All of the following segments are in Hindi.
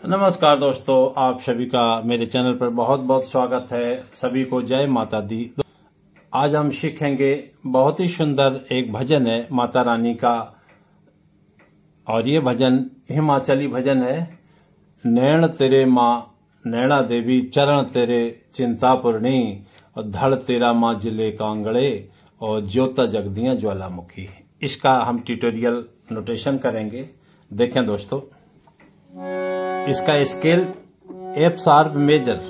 नमस्कार दोस्तों, आप सभी का मेरे चैनल पर बहुत बहुत स्वागत है। सभी को जय माता दी। आज हम सीखेंगे बहुत ही सुंदर एक भजन है माता रानी का, और ये भजन हिमाचली भजन है। नैण तेरे माँ नैणा देवी, चरण तेरे चिंतापूर्णी, और धड़ तेरा माँ जिले कांगड़े, और ज्योता जगदियां ज्वालामुखी। इसका हम ट्यूटोरियल नोटेशन करेंगे। देखें दोस्तों, इसका स्केल एफ शार्प मेजर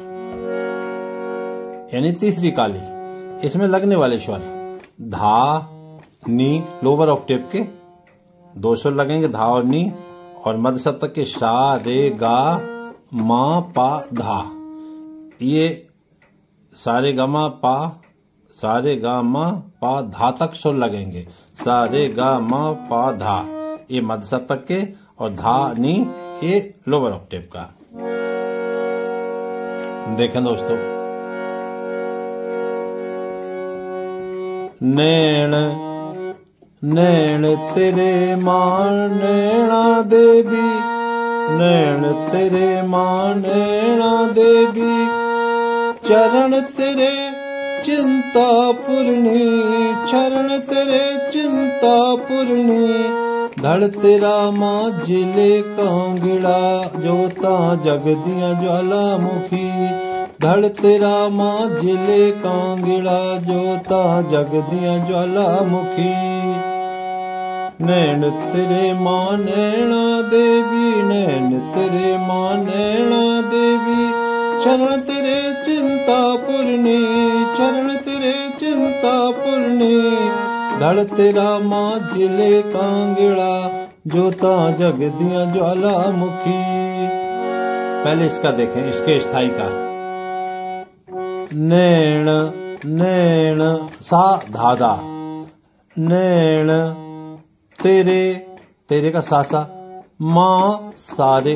यानी तीसरी काली। इसमें लगने वाले स्वर धा नी, लोअर ऑक्टेव के 2 स्वर लगेंगे, धा और नी, और मध्य सप्तक के सा रे गा मा पा धा। ये सारे गा पा, सारे गा मा पा धा तक स्वर लगेंगे। सारे गा मा पा धा, ये मध्य सप्तक के, और धा नी ये लोअर ऑक्टेव का। देखें दोस्तों, नैण नैण तेरे माँ नैणा देवी, नैण तेरे माँ नैणा देवी, चरण तेरे चिंता पूर्णी, चरण तेरे चिंता पूर्णी, धड़ तेरा माँ जिले कांगड़ा, ज्योता जगदियां ज्वालामुखी, धड़ तेरा माँ जिले कांगड़ा, ज्योता जगदियां ज्वालामुखी। नैन तेरे माँ नैणा देवी, नैन तेरे माँ नैणा देवी, चरण तेरे चिंता पूर्णी, चरण तेरे चिंता पूर्णी, धड़ तेरा माँ जिले कांगड़ा, ज्योता जगदियां ज्वालामुखी। पहले इसका देखें, इसके स्थाई का। नैण नैण सा धाधा, नैण तेरे, तेरे का सा माँ सारे,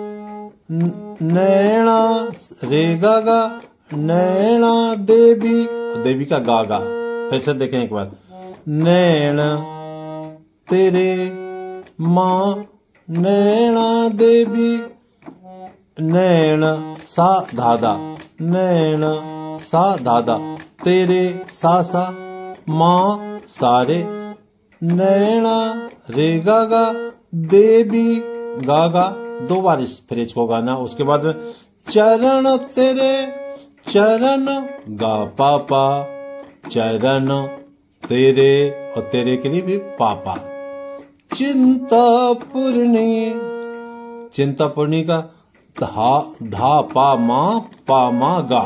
नैणा रे गा गा, नैणा देवी, देवी का गा। फिर से देखें एक बार। नैण तेरे माँ नैणा देवी, नैण सा धाधा, नैण सा धाधा, तेरे सा माँ सारे, नैणा रे गा देवी गा। 2 बार इस फ्रेज को गाना। उसके बाद में चरण तेरे, चरण गा पापा, चरण तेरे, और तेरे के लिए भी पापा, चिंता पूर्णी, चिंता पूर्णी का धा पा मा गा,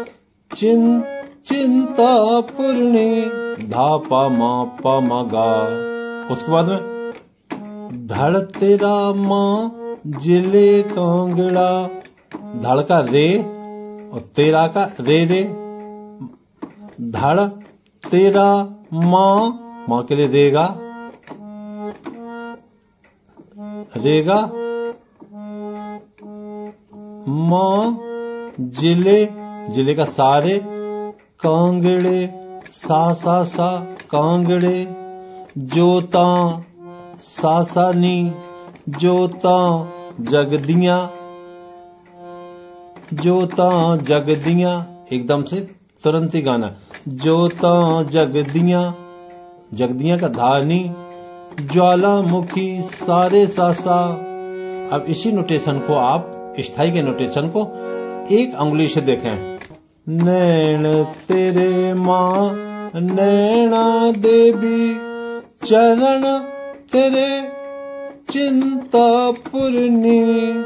चिंता पूर्णी, धा पा मा गा। उसके बाद में धड़ तेरा माँ जिले कांगड़ा, धड़ का रे और तेरा का रे, धड़ तेरा माँ के लिए रेगा, रेगा माँ जिले, जिले का सारे, कांगड़े सा कांगड़े, ज्योता सा नी, ज्योता जगदियां, ज्योता जगदियां, एकदम से तुरंत ही गाना। ज्योता जगदियां, जगदियां का धानी, ज्वालामुखी सारे सा। अब इसी नोटेशन को आप, स्थाई के नोटेशन को एक अंगुली से देखें। नैण तेरे माँ नैणा देवी, चरण तेरे चिंता पूर्णी,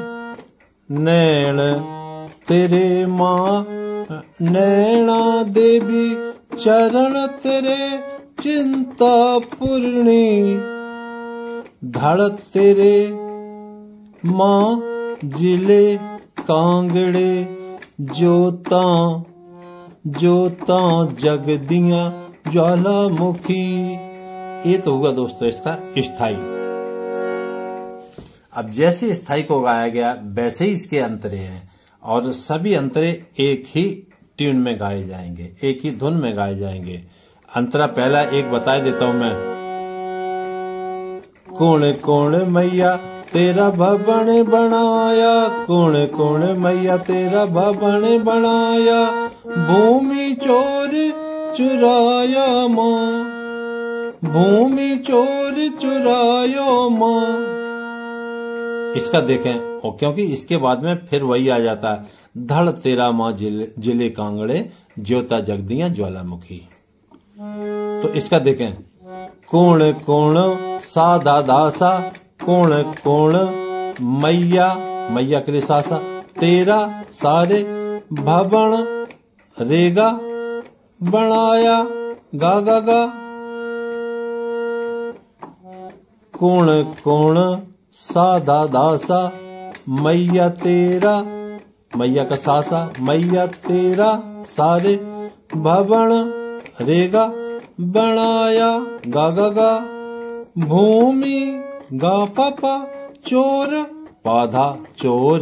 नैण तेरे माँ नैणा देवी, चरण तेरे चिंता पूर्णी, धड़ तेरे माँ जिले कांगड़े, ज्योता ज्योता जगदियां ज्वालामुखी। ये तो होगा दोस्तों इसका स्थाई। अब जैसे स्थाई को गाया गया वैसे ही इसके अंतरे हैं, और सभी अंतरे एक ही ट्यून में गाए जाएंगे, एक ही धुन में गाए जाएंगे। अंतरा पहला एक बता देता हूं मैं। कौन कौन मैया तेरा भवन बनाया, कौन कौन मैया तेरा भवन बनाया, भूमि चोर चुराया माँ, भूमि चोर चुरायो माँ। इसका देखें, और क्योंकि इसके बाद में फिर वही आ जाता है, धड़ तेरा माँ जिले कांगड़े, ज्योता जगदियां ज्वालामुखी। तो इसका देखें, कौन कौन साधा दासा, कौन कौन मैया, मैया के लिए सासा, तेरा सारे भवन रेगा बनाया, गा गा गा। कौन कौन साधा दासा, मैया तेरा, मैया का सासा, मैया तेरा सारे भवन रेगा बनाया, गा गा गा। भूमि गा पापा चोर, पाधा चोर,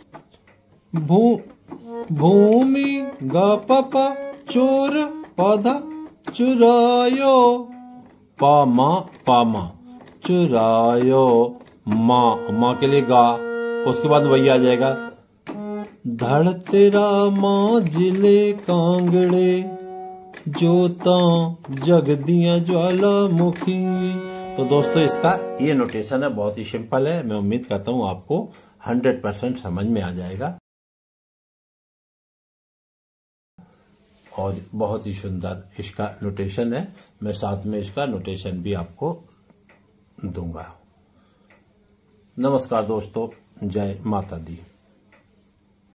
भूमि गा पापा चोर, पाधा चुरायो, पामा पामा चुरायो माँ, माँ के लिए गा। उसके बाद वही आ जाएगा, धड़ तेरा माँ जिले कांगड़े, ज्योता जगदियां ज्वालामुखी। तो दोस्तों इसका ये नोटेशन है, बहुत ही सिंपल है। मैं उम्मीद करता हूँ आपको 100% समझ में आ जाएगा और बहुत ही सुंदर इसका नोटेशन है। मैं साथ में इसका नोटेशन भी आपको दूंगा। नमस्कार दोस्तों, जय माता दी।